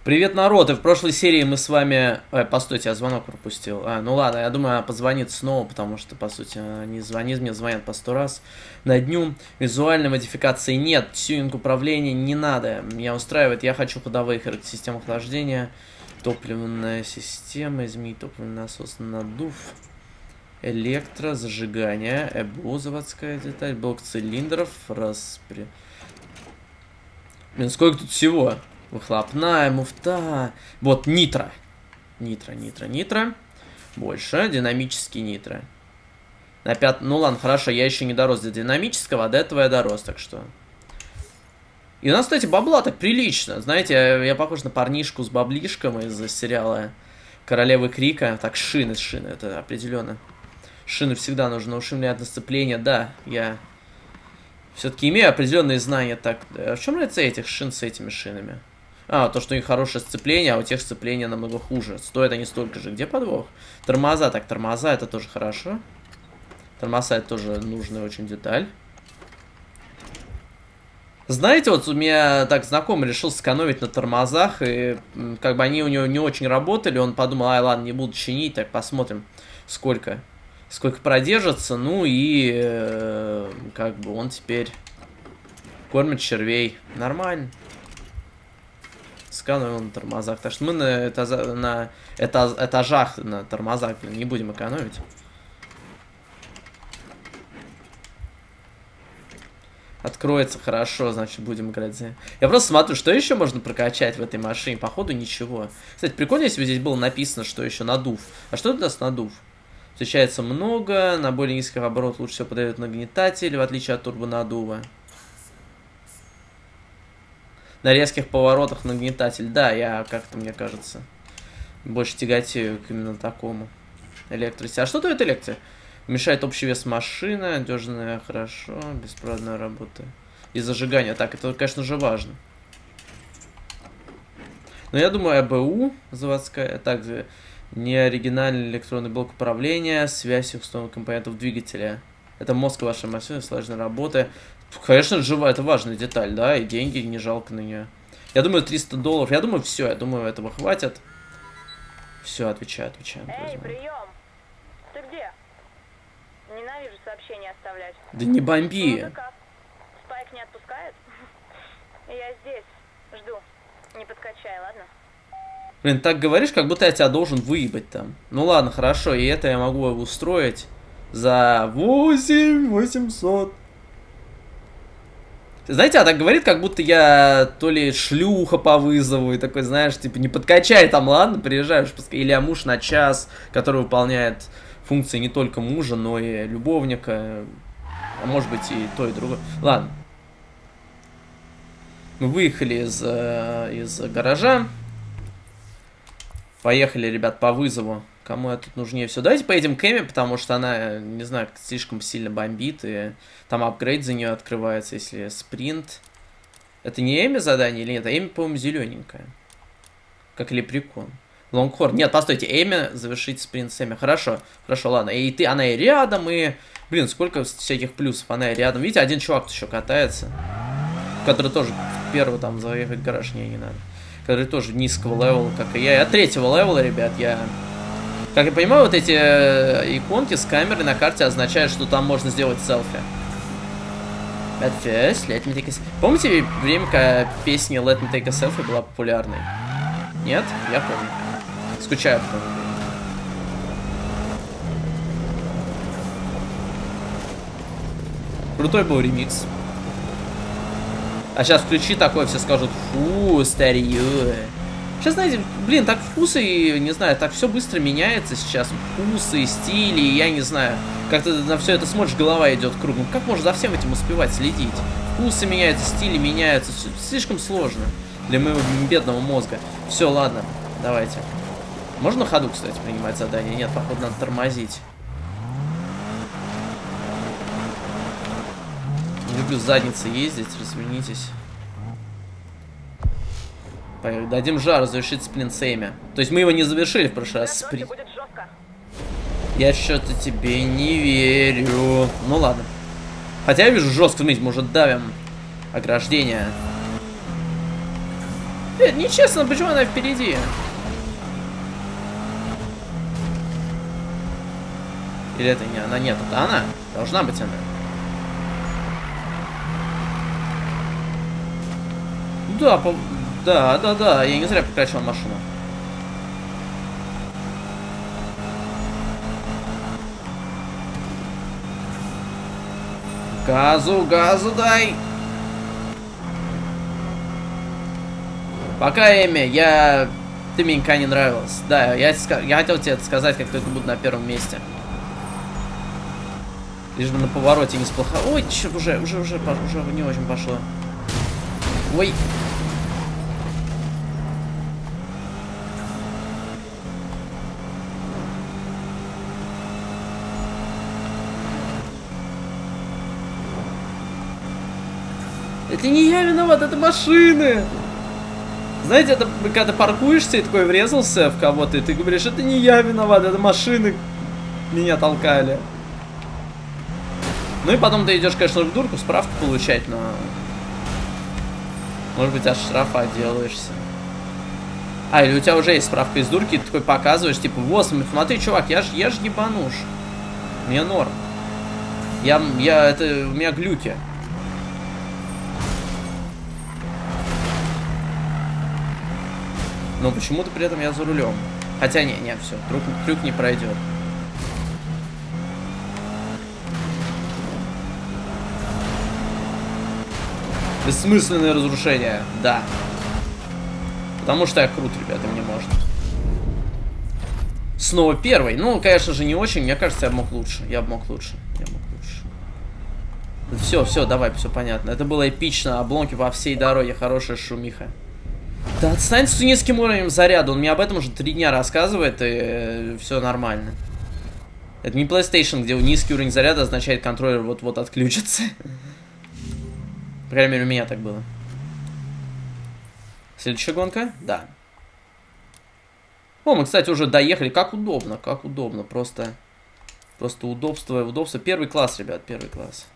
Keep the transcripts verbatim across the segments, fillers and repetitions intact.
Привет, народ! И в прошлой серии мы с вами... Ой, постойте, я звонок пропустил. А, ну ладно, я думаю, она позвонит снова, потому что, по сути, не звонит, мне звонят по сто раз на дню. Визуальной модификации нет, тюнинг управления не надо. Меня устраивает, я хочу ходовые системы охлаждения, топливная система, изменить топливный насос, надув, электро, зажигание, ЭБУ, заводская деталь, блок цилиндров, распри... Блин, сколько тут всего? Выхлопная, муфта. Вот, нитро. Нитро, нитро, нитро. Больше. Динамический нитро. На пят... Ну ладно, хорошо, я еще не дорос до динамического, а до этого я дорос, так что... И у нас, кстати, бабла так прилично. Знаете, я, я похож на парнишку с баблишком из сериала Королевы Крика. Так, шины, шины, это определенно. Шины всегда нужно ушимлять на сцепление. Да, я все-таки имею определенные знания. Так, в чем разница этих шин с этими шинами? А, то, что у них хорошее сцепление, а у тех сцепление намного хуже. Стоят они столько же. Где подвох? Тормоза. Так, тормоза, это тоже хорошо. Тормоза, это тоже нужная очень деталь. Знаете, вот у меня так знакомый решил сэкономить на тормозах, и как бы они у него не очень работали, он подумал, ай, ладно, не буду чинить, так посмотрим, сколько, сколько продержится, ну и э, как бы он теперь кормит червей. Нормально. Сэкономил на тормозах. Так что мы на, этаж, на этаж, этажах на тормозах не будем экономить. Откроется хорошо, значит, будем играть за... Я просто смотрю, что еще можно прокачать в этой машине. Походу, ничего. Кстати, прикольно, если бы здесь было написано, что еще надув. А что это даст надув? Встречается много, на более низких оборотах лучше всего подает нагнетатель, в отличие от турбонадува. На резких поворотах нагнетатель. Да, я как-то, мне кажется, больше тяготею к именно такому электросе. А что дает электро? Мешает общий вес машины, надежная, хорошо, беспроводная работа. И зажигание. Так, это, конечно же, важно. Но я думаю, ЭБУ заводская, также неоригинальный электронный блок управления, связь всех установок компонентов двигателя. Это мозг вашей машины, сложная работа. Конечно, жива, это важная деталь, да, и деньги не жалко на нее. Я думаю, триста долларов. Я думаю, все, я думаю, этого хватит. Все, отвечаю, отвечаю. Эй, прием! Ты где? Ненавижу сообщения оставлять. Да не бомби. Ну, как? Спайк не отпускает? Я здесь. Жду. Не подкачай, ладно? Блин, так говоришь, как будто я тебя должен выебать там. Ну ладно, хорошо, и это я могу устроить за восемь восемьсот. Знаете, она так говорит, как будто я то ли шлюха по вызову, и такой, знаешь, типа, не подкачай там, ладно, приезжаешь, или я муж на час, который выполняет функции не только мужа, но и любовника, а может быть и то, и другое. Ладно. Мы выехали из, из гаража. Поехали, ребят, по вызову. Кому я тут нужнее все. Давайте поедем к Эми, потому что она, не знаю, слишком сильно бомбит. И там апгрейд за нее открывается, если спринт. Это не Эми задание или нет? А Эми, по-моему, зелененькая. Как лепрекон. Лонгхорн. Нет, постойте, Эми, завершить спринт с Эми. Хорошо, хорошо, ладно. И ты, она и рядом, и... Блин, сколько всяких плюсов, она и рядом. Видите, один чувак еще катается. Который тоже первый там заехать в гараж, не, не надо. Который тоже низкого левела, как и я. Я третьего левела, ребят, я... Как я понимаю, вот эти иконки с камерой на карте означают, что там можно сделать селфи. At first, let me take a... Помните время, когда песня Let me take a selfie была популярной? Нет? Я помню. Скучаю по тому времени. Крутой был ремикс. А сейчас включи такой, все скажут, фу, старье. Сейчас, знаете, блин, так вкусы, не знаю, так все быстро меняется сейчас. Вкусы, стили, я не знаю. Как-то на все это смотришь, голова идет кругом. Как можно за всем этим успевать следить? Вкусы меняются, стили меняются. Слишком сложно для моего бедного мозга. Все, ладно, давайте. Можно на ходу, кстати, принимать задание? Нет, походу, надо тормозить. Не люблю с задницей ездить, развернитесь. Дадим жару завершить сплин с Эми. То есть мы его не завершили в прошлый раз. Спри... Я что-то тебе не верю. Ну ладно. Хотя я вижу жестко, смотрите, мы уже давим ограждение. Э, нечестно, почему она впереди? Или это не она? Нет, это она. Должна быть она. Да, по... да, да, да. Я не зря прокачал машину. Газу, газу дай. Пока, Эми, я... Ты мне никогда не нравилась. Да, я, я хотел тебе это сказать, как только буду на первом месте. Лишь бы на повороте не сплохо. Ой, черт, уже, уже, уже, уже не очень пошло. Ой. Это не я виноват, это машины. Знаете, это когда ты паркуешься и такой врезался в кого-то, и ты говоришь, это не я виноват, это машины меня толкали. Ну и потом ты идешь, конечно, в дурку справку получать, но... Может быть, от штрафа отделаешься. А, или у тебя уже есть справка из дурки, и ты такой показываешь, типа, вот, смотри, чувак, я ж, я ж ебануш. Мне норм. Я, я, это, у меня глюки. Но почему-то при этом я за рулем. Хотя, не, не, все, трюк, трюк не пройдет. Бессмысленное разрушение, да. Потому что я крут, ребята, мне можно. Снова первый. Ну, конечно же, не очень. Мне кажется, я мог лучше. Я мог лучше. Я мог лучше. Все, все, давай, все понятно. Это было эпично. Обломки по всей дороге. Хорошая шумиха. Да отстань с низким уровнем заряда. Он мне об этом уже три дня рассказывает, и э, все нормально. Это не PlayStation, где низкий уровень заряда означает, контроллер вот-вот отключится. По крайней мере, у меня так было. Следующая гонка? Да. О, мы, кстати, уже доехали. Как удобно, как удобно. Просто, просто удобство и удобство. Первый класс, ребят, первый класс.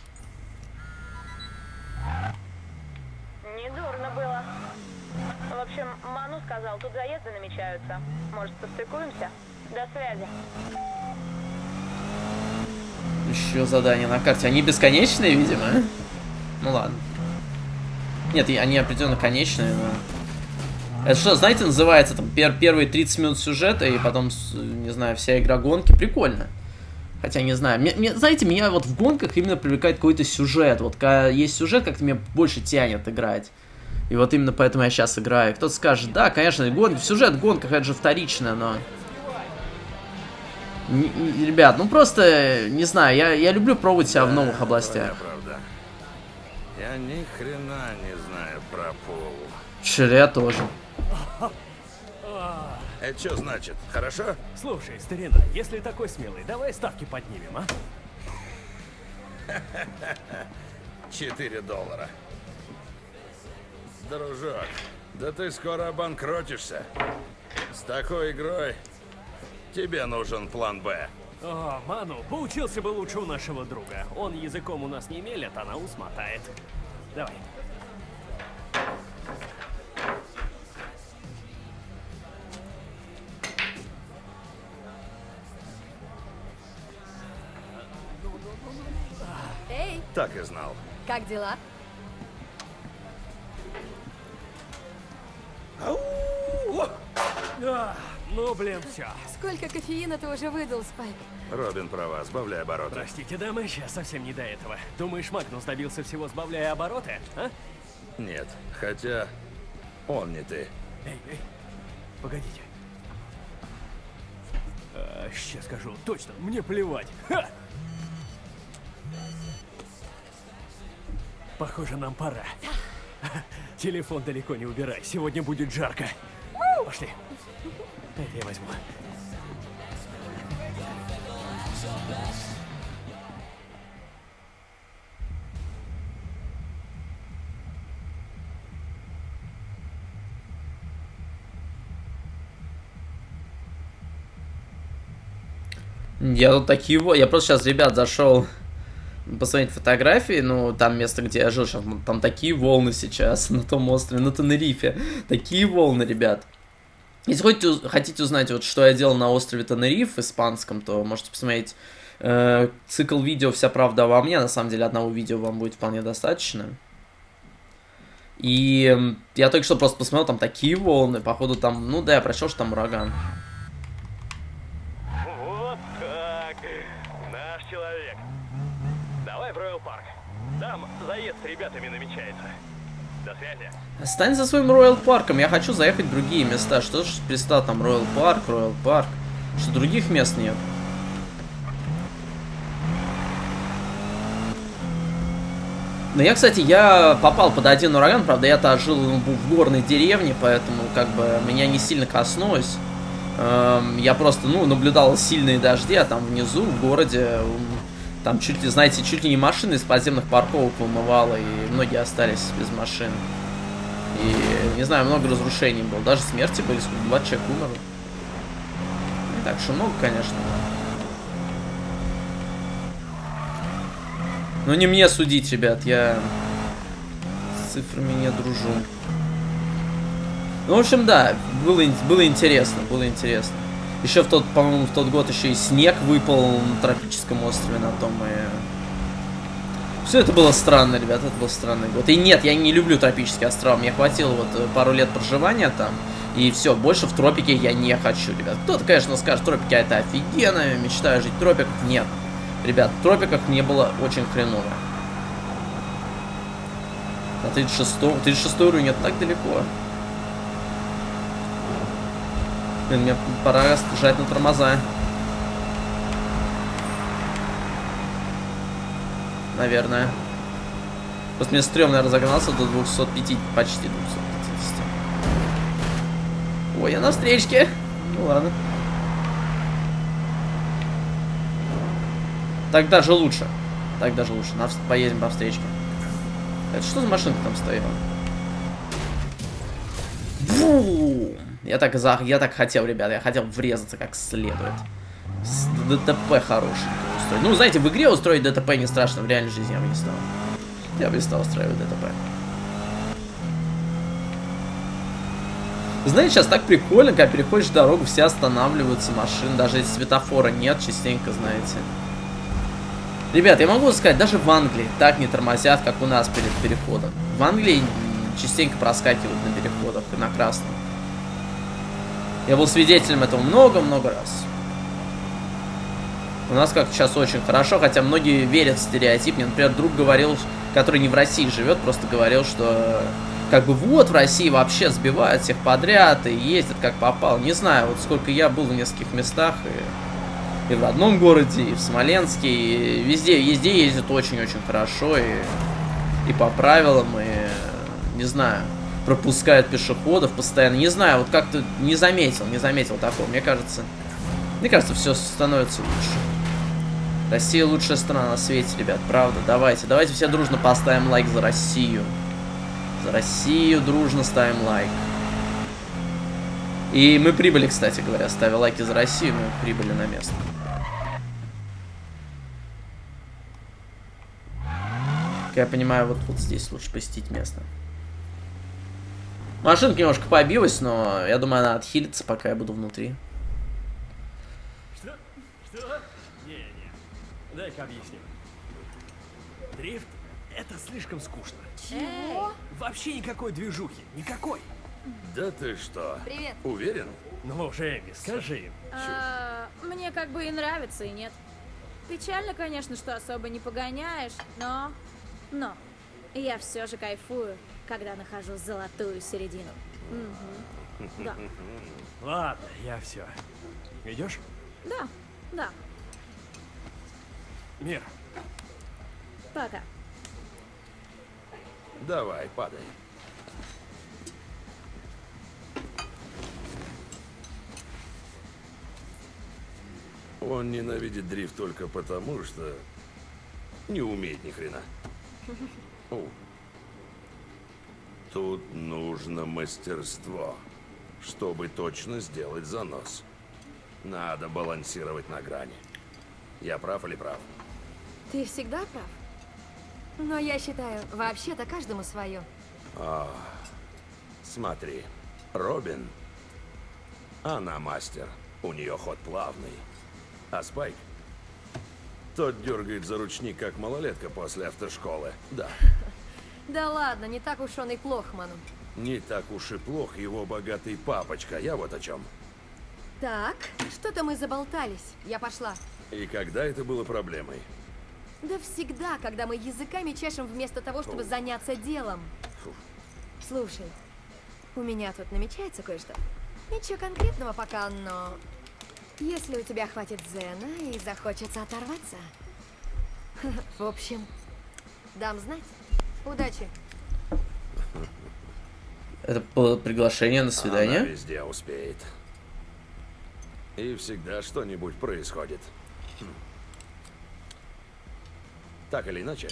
Недурно было. В общем, Ману сказал, тут заезды намечаются. Может, состыкуемся? До связи. Еще задание на карте. Они бесконечные, видимо. Ну ладно. Нет, они определенно конечные, но... Это что, знаете, называется там пер первые тридцать минут сюжета, и потом, не знаю, вся игра гонки. Прикольно. Хотя, не знаю. Мне, мне, знаете, меня вот в гонках именно привлекает какой-то сюжет. Вот когда есть сюжет, как-то меня больше тянет играть. И вот именно поэтому я сейчас играю. Кто-то скажет, да, конечно, гон... сюжет в гонках это же вторично, но... Не, не, ребят, ну просто, не знаю, я, я люблю пробовать себя да, в новых областях. Правда. Я ни хрена не знаю про пол. Че, я тоже. Это что значит? Хорошо? Слушай, старина, если такой смелый, давай ставки поднимем, а? Четыре доллара. Дружок, да ты скоро обанкротишься. С такой игрой тебе нужен план Б. О, Ману, поучился бы лучше у нашего друга. Он языком у нас не мелет, а на ус мотает. Давай. Эй, Так и знал. как дела? А, ну, блин, все. Сколько кофеина ты уже выдал, Спайк? Робин права, сбавляй обороты. Простите, дамы, сейчас совсем не до этого. Думаешь, Магнус добился всего, сбавляя обороты, а? Нет, хотя он не ты. Эй, эй, погодите. А, сейчас скажу, точно, мне плевать. Ха! Похоже, нам пора. Телефон далеко не убирай, сегодня будет жарко. Пошли. Это я возьму. Я тут такие вот. Я просто сейчас, ребят, зашел посмотреть фотографии, ну, там место, где я жил, там, там такие волны сейчас на том острове, на Тенерифе. Такие волны, ребят. Если хотите, хотите узнать, вот, что я делал на острове Тенериф испанском, то можете посмотреть э, цикл видео «Вся правда обо мне». На самом деле, одного видео вам будет вполне достаточно. И я только что просто посмотрел, там такие волны, походу там, ну да, я прочел, что там ураган. Вот так, наш человек. Давай в Роял Парк. Там заезд с ребятами намечается. До связи. Стань за своим Роял Парком, я хочу заехать в другие места. Что ж пристал там Роял Парк, Роял Парк? Что других мест нет? Ну, я, кстати, я попал под один ураган, правда, я-то жил в горной деревне, поэтому, как бы, меня не сильно коснулось. Эм, я просто, ну, наблюдал сильные дожди, а там внизу, в городе, там чуть ли, знаете, чуть ли не машины из подземных парковок вымывало, и многие остались без машин. И, не знаю, много разрушений было, даже смерти были, сколько, двадцать человек умерло. Не так что много, конечно. Но не мне судить, ребят, я с цифрами не дружу. Ну, в общем, да, было, было интересно, было интересно. Еще в тот, по-моему, в тот год еще и снег выпал на тропическом острове на том, и... Все это было странно, ребят, это был странный год. И нет, я не люблю тропические острова, мне хватило вот пару лет проживания там, и все, больше в тропике я не хочу, ребят. Кто-то, конечно, скажет, тропики это офигенно, мечтаю жить в тропиках, нет. Ребят, в тропиках мне было очень хреново. На тридцать шестом, тридцать шестой уровень это так далеко. Блин, мне пора жать на тормоза. Наверное. Просто мне стрёмно, я разогнался до двухсот пяти, почти двухсот пятидесяти. Ой, я на встречке. Ну ладно. Так даже лучше. Так даже лучше. Нас поедем по встречке. Это что за машинка там стояла? Бу! Я так, за... я так хотел, ребята. Я хотел врезаться как следует. С ДТП хорошенько устроить. Ну, знаете, в игре устроить ДТП не страшно. В реальной жизни я бы не стал. Я бы не стал устраивать ДТП. Знаете, сейчас так прикольно, когда переходишь дорогу, все останавливаются, машины. Даже если светофора нет, частенько, знаете. Ребят, я могу сказать, даже в Англии так не тормозят, как у нас перед переходом. В Англии частенько проскакивают на переходах и на красном. Я был свидетелем этого много-много раз. У нас как сейчас очень хорошо, хотя многие верят в стереотип. Мне, например, друг говорил, который не в России живет, просто говорил, что как бы вот в России вообще сбивают всех подряд и ездят как попало. Не знаю, вот сколько я был в нескольких местах и... И в одном городе, и в Смоленске, и везде, везде ездят очень-очень хорошо, и, и по правилам, и, не знаю, пропускают пешеходов постоянно. Не знаю, вот как-то не заметил, не заметил такого. Мне кажется, мне кажется, все становится лучше. Россия лучшая страна на свете, ребят, правда. Давайте, давайте все дружно поставим лайк за Россию. За Россию дружно ставим лайк. И мы прибыли, кстати говоря, ставя лайки за Россию, мы прибыли на место. Как я понимаю, вот, вот здесь лучше посетить место. Машинка немножко побилась, но я думаю, она отхилится, пока я буду внутри. Что? Что? Не-не. Дай-ка объясню. Дрифт — это слишком скучно. Чего? Вообще никакой движухи. Никакой. Да ты что? Привет. Уверен? Ну уже, Эми, скажи им. А, мне как бы и нравится, и нет. Печально, конечно, что особо не погоняешь, но... Но я все же кайфую, когда нахожу золотую середину. Угу. Да. Ладно, я все. Идешь? Да, да. Мир. Пока. Давай, падай. Он ненавидит дрифт только потому, что не умеет ни хрена. О. Тут нужно мастерство, чтобы точно сделать занос. Надо балансировать на грани. Я прав или прав? Ты всегда прав. Но я считаю, вообще-то каждому свое. О, смотри, Робин. Она мастер. У нее ход плавный. А Спайк? Тот дергает за ручник, как малолетка после автошколы. Да. Да ладно, не так уж он и плох, Ману. Не так уж и плох его богатый папочка. Я вот о чем. Так, что-то мы заболтались. Я пошла. И когда это было проблемой? Да всегда, когда мы языками чешем вместо того, чтобы Фу. заняться делом. Фу. Слушай, у меня тут намечается кое-что. Ничего конкретного пока, но... Если у тебя хватит дзена и захочется оторваться... В общем, дам знать. Удачи. Это было приглашение на свидание? Она везде успеет. И всегда что-нибудь происходит. Хм. Так или иначе,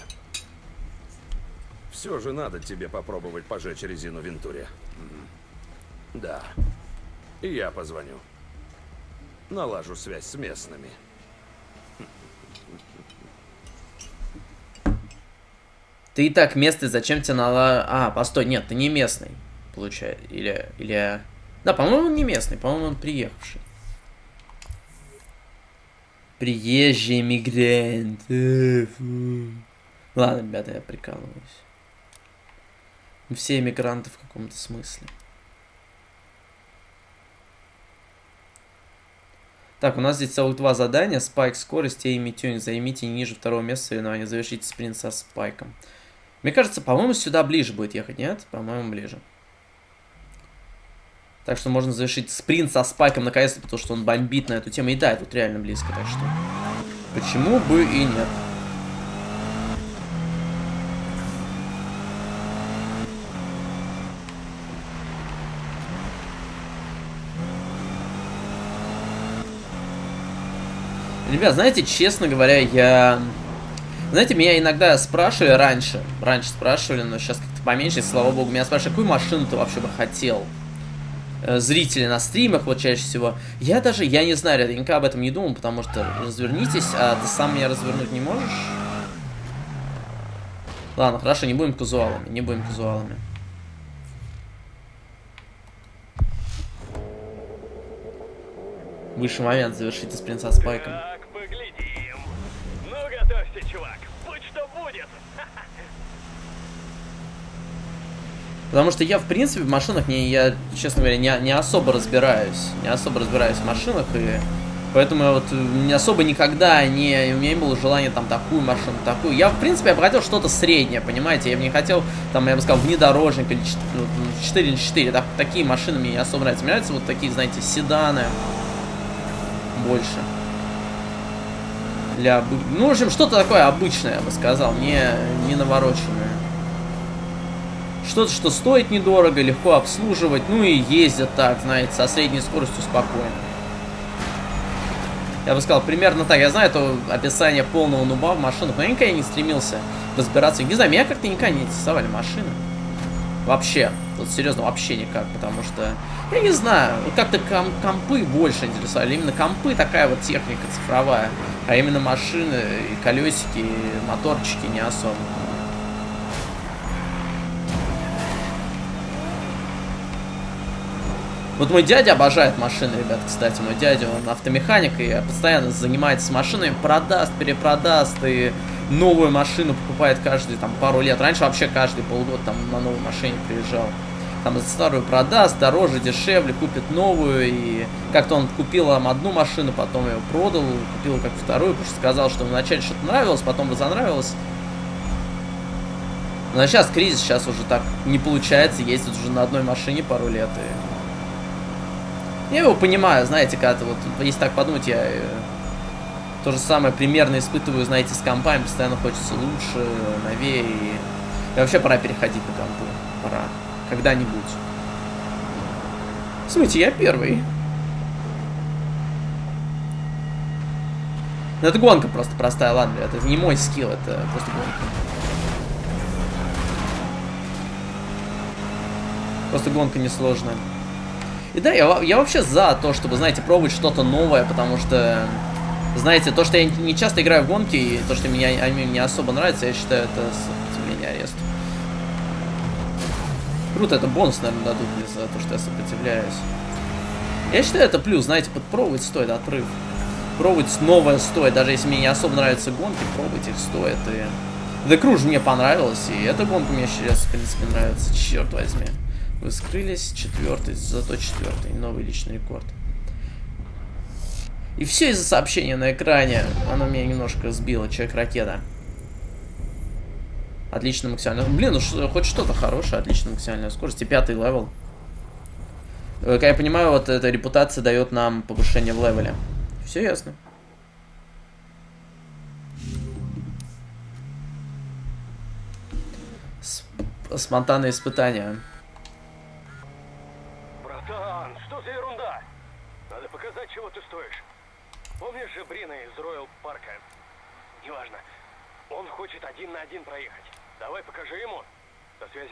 все же надо тебе попробовать пожечь резину в Вентуре. М. Да. И я позвоню. Налажу связь с местными. Ты и так местный, зачем тебе нала... А, постой, нет, ты не местный, получается. Или... или... Да, по-моему, он не местный, по-моему, он приехавший. Приезжий мигрант. Ладно, ребята, я прикалываюсь. Мы все эмигранты в каком-то смысле. Так, у нас здесь целых два задания. Спайк, скорость и Эйми Тюнинг. Займите не ниже второго места соревнования. Завершите спринт со Спайком. Мне кажется, по-моему, сюда ближе будет ехать, нет? По-моему, ближе. Так что можно завершить спринт со Спайком наконец-то, потому что он бомбит на эту тему. И да, тут реально близко, так что... Почему бы и нет? Ребят, знаете, честно говоря, я... Знаете, меня иногда спрашивали раньше. Раньше спрашивали, но сейчас как-то поменьше, слава богу. Меня спрашивают, какую машину ты вообще бы хотел? Зрители на стримах, вот чаще всего. Я даже, я не знаю, я никогда об этом не думал, потому что развернитесь, а ты сам меня развернуть не можешь? Ладно, хорошо, не будем казуалами, не будем казуалами. Высший момент, завершите спринт со Спайком. Так, поглядим. Ну, готовься, чувак. Будь что будет. Потому что я, в принципе, в машинах, не, я, честно говоря, не, не особо разбираюсь. Не особо разбираюсь в машинах, и поэтому я вот не особо никогда не... У меня не было желания там такую машину, такую. Я, в принципе, я бы хотел что-то среднее, понимаете? Я бы не хотел, там, я бы сказал, внедорожник или четыре на четыре. Так, такие машины мне не особо нравятся. Мне нравятся вот такие, знаете, седаны. Больше. Для... Ну, в общем, что-то такое обычное, я бы сказал, не, не навороченное. Что-то, что стоит недорого, легко обслуживать, ну и ездят так, знаете, со средней скоростью спокойно. Я бы сказал, примерно так. Я знаю это описание полного нуба в машинах, но я никогда не стремился разбираться. Не знаю, меня как-то никогда не интересовали машины. Вообще. Вот серьезно, вообще никак, потому что, я не знаю, вот как-то ком компы больше интересовали. Именно компы такая вот техника цифровая, а именно машины, и колесики, и моторчики не особо. Вот мой дядя обожает машины, ребят, кстати. Мой дядя, он автомеханик и постоянно занимается машинами, продаст, перепродаст и новую машину покупает каждые там пару лет. Раньше вообще каждые полгода там на новой машине приезжал. Там старую продаст, дороже, дешевле, купит новую. И как-то он купил там одну машину, потом ее продал, купил как вторую, потому что сказал, что вначале что-то нравилось, потом разонравилось. Но сейчас кризис, сейчас уже так не получается, ездит уже на одной машине пару лет. И... Я его понимаю, знаете, когда-то вот, если так подумать, я э, то же самое примерно испытываю, знаете, с компами, постоянно хочется лучше, новее, и, и вообще пора переходить на компы, пора, когда-нибудь. Смотрите, я первый. Ну, это гонка просто простая, ладно, это не мой скилл, это просто гонка. Просто гонка несложная. И да, я, я вообще за то, чтобы, знаете, пробовать что-то новое, потому что Знаете, то, что я не часто играю в гонки, и то, что меня, они мне особо нравятся, я считаю, это сопротивление аресту. Круто, это бонус, наверное, дадут мне за то, что я сопротивляюсь. Я считаю, это плюс, знаете, попробовать стоит отрыв. Пробовать новое стоит, даже если мне не особо нравятся гонки, пробовать их стоит. И The Crew мне понравилось, и эта гонка мне сейчас, в принципе, нравится, черт возьми. Вы скрылись, четвертый, зато четвертый, новый личный рекорд. И все из-за сообщения на экране. Оно меня немножко сбило. Человек-ракета. Отлично максимально. Блин, ну что, хоть что-то хорошее. Отлично максимальная скорость. И пятый левел. Как я понимаю, вот эта репутация дает нам повышение в левеле. Все ясно. Сп спонтанные испытания. Братан, что за ерунда? Надо показать, чего ты стоишь. Помнишь же Брина из Роял Парка? Неважно. Он хочет один на один проехать. Давай покажи ему. До связи.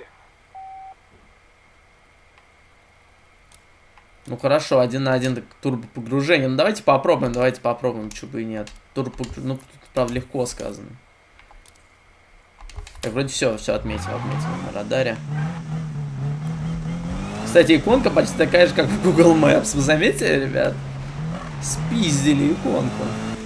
Ну хорошо, один на один турбопогружение. Ну давайте попробуем, давайте попробуем, чего бы и нет. Турбопогружение, ну тут, правда, легко сказано. Так, вроде все, все отметил, отметил на радаре. Кстати, иконка почти такая же, как в Google Maps. Вы заметили, ребят? Спиздили иконку.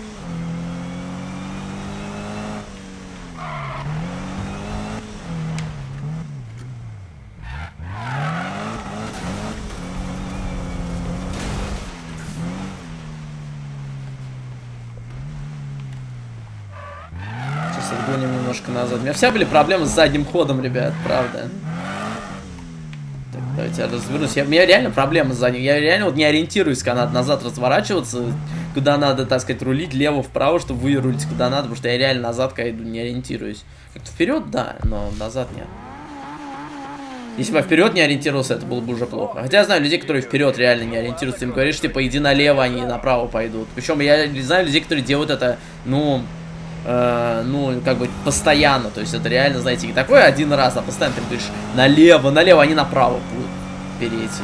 Сейчас отгоним немножко назад. У меня вся были проблемы с задним ходом, ребят, правда. Давайте я развернусь. Я, у меня реально проблемы за ним. Я реально вот не ориентируюсь, когда надо назад разворачиваться, куда надо, так сказать, рулить лево-вправо, чтобы вырулить куда надо, потому что я реально назад, когда иду, не ориентируюсь. Как-то вперед, да, но назад нет. Если бы я вперед не ориентировался, это было бы уже плохо. Хотя я знаю людей, которые вперед реально не ориентируются. Им говоришь, типа, иди налево, они направо пойдут. Причем я знаю людей, которые делают это, ну... Э, ну, как бы постоянно, то есть это реально, знаете, не такое один раз, а постоянно ты говоришь налево, налево, они направо будут перейти.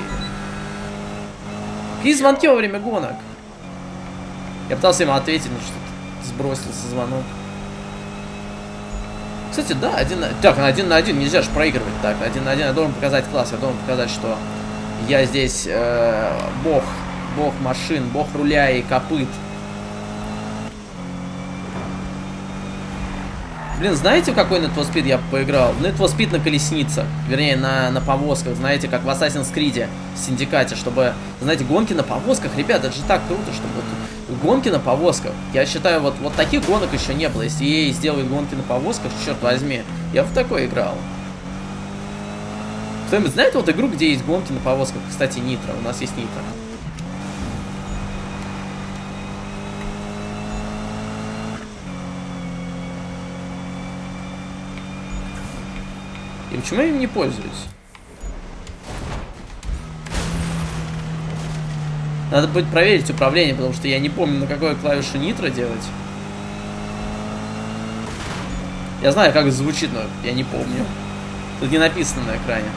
Какие звонки во время гонок? Я пытался ему ответить, но что-то сбросился звонок. Кстати, да, один на... Так, на один на один нельзя же проигрывать. Так, один на один я должен показать класс, я должен показать, что я здесь э, бог, бог машин, бог руля и копыт. Блин, знаете, в какой Need for Speed я поиграл? В Need for Speed на колесницах. Вернее, на, на повозках. Знаете, как в Assassin's Creed, в Синдикате. Чтобы, знаете, гонки на повозках. Ребят, это же так круто, чтобы вот гонки на повозках. Я считаю, вот, вот таких гонок еще не было. Если и эй сделает гонки на повозках, черт возьми. Я в такой играл. Кто-нибудь знает вот игру, где есть гонки на повозках? Кстати, Нитро. У нас есть Нитро. И почему я им не пользуюсь? Надо будет проверить управление, потому что я не помню, на какой клавишу нитро делать. Я знаю, как звучит, но я не помню. Тут не написано на экране.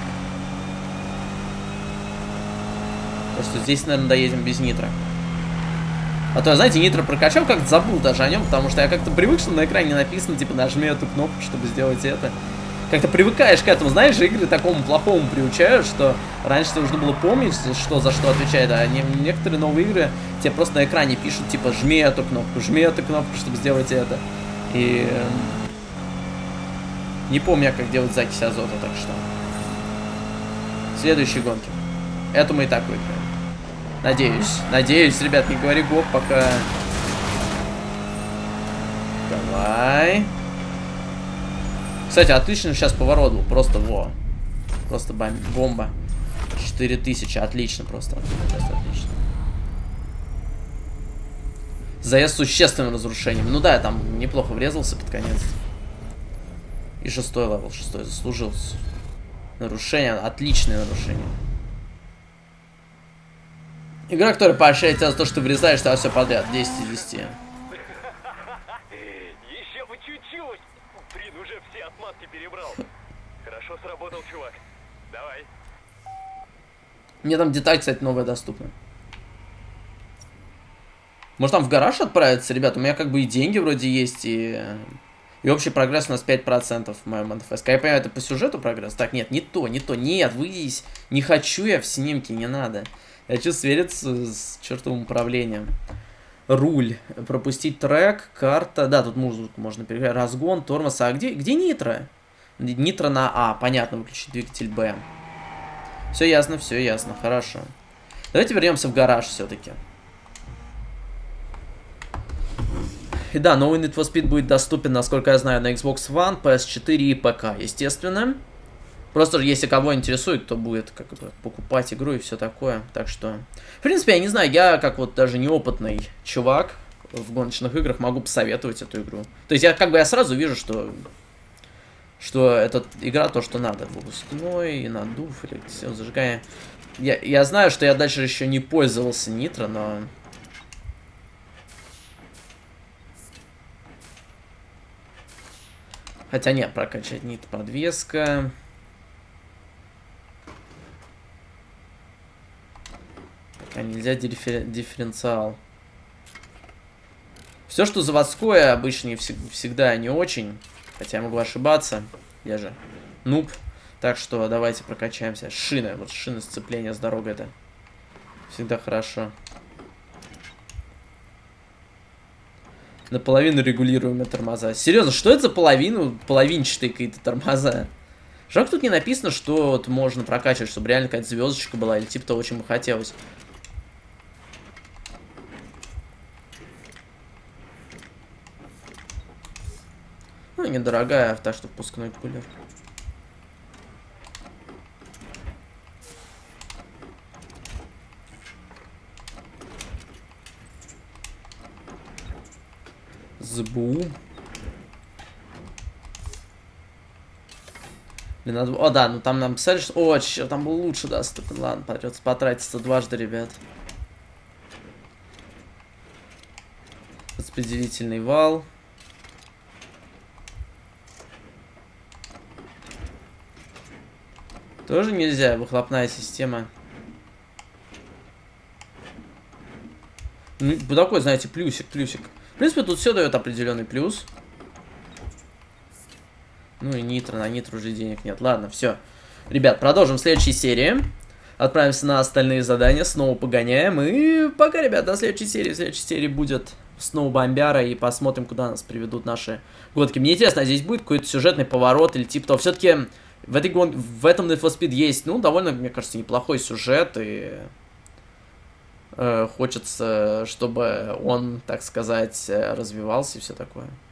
Просто здесь, наверное, доедем без нитро. А то, знаете, нитро прокачал, как-то забыл даже о нем, потому что я как-то привык, что на экране написано, типа, нажми эту кнопку, чтобы сделать это. Как-то привыкаешь к этому, знаешь, игры такому плохому приучают, что раньше тебе нужно было помнить, что за что отвечает, а не, некоторые новые игры тебе просто на экране пишут, типа, жми эту кнопку, жми эту кнопку, чтобы сделать это. И не помню я, как делать закись азота, так что. Следующие гонки. Эту мы и так выиграем. Надеюсь, надеюсь, ребят, не говори гоп, пока... Давай... Кстати, отлично сейчас поворот был. Просто во. Просто бомба. четыре тысячи. Отлично просто. Просто отлично. Заезд с существенным разрушением. Ну да, я там неплохо врезался под конец. И шестой левел. Шестой заслужил. Нарушение. Отличное нарушение. Игра, которая поощряет тебя за то, что ты врезаешь, тогда все подряд. десять из десяти. Еще бы чуть-чуть. Брин уже все отмазки перебрал. Хорошо сработал, чувак. Давай. Мне там деталь, кстати, новая доступна. Может, там в гараж отправиться, ребят? У меня как бы и деньги вроде есть, и... И общий прогресс у нас пять процентов в моем манифесте. Я понимаю, это по сюжету прогресс? Так, нет, не то, не то. Нет, выйдись. Не хочу я в снимке, не надо. Я хочу свериться с чертовым управлением. Руль. Пропустить трек, карта. Да, тут музыку можно переиграть. Разгон, тормоз. А где, где нитро? Нитро на А. Понятно, выключить двигатель Б. Все ясно, все ясно. Хорошо. Давайте вернемся в гараж все-таки. И да, новый Need for Speed будет доступен, насколько я знаю, на Xbox One, пи эс четыре и ПК, естественно. Просто если кого интересует, то будет как бы покупать игру и все такое. Так что, в принципе, я не знаю, я как вот даже неопытный чувак в гоночных играх могу посоветовать эту игру. То есть я как бы я сразу вижу, что что эта игра то, что надо. Выпускной, надув, или все зажигание. Я, я знаю, что я дальше еще не пользовался Нитро, но... Хотя нет, прокачать нит подвеска. Пока нельзя диффер... дифференциал. Все, что заводское, обычно всегда не очень. Хотя я могу ошибаться. Я же нуб. Так что давайте прокачаемся. Шины. Вот шины сцепления с дорогой это всегда хорошо. Наполовину регулируемые тормоза. Серьезно, что это за половину? Половинчатые какие-то тормоза. Жалко, тут не написано, что вот можно прокачивать, чтобы реально какая-то звездочка была, или типа того, чем бы хотелось. Ну, недорогая, так что впускной кулер. ЗБУ. Блин, надо... О, да, ну там нам писали, что... О, черт, там был лучше доступен. Ладно, придется потратиться дважды, ребят. Распределительный вал. Тоже нельзя, выхлопная система. Ну, такой, знаете, плюсик, плюсик. В принципе, тут все дает определенный плюс. Ну и нитро, на нитро уже денег нет. Ладно, все. Ребят, продолжим в следующей серии. Отправимся на остальные задания, снова погоняем. И пока, ребят, до следующей серии. В следующей серии будет снова бомбяра. И посмотрим, куда нас приведут наши гонки. Мне интересно, а здесь будет какой-то сюжетный поворот или типа того. Все-таки в, этой гон... в этом Need for Speed есть, ну, довольно, мне кажется, неплохой сюжет. И... Хочется, чтобы он, так сказать, развивался и все такое.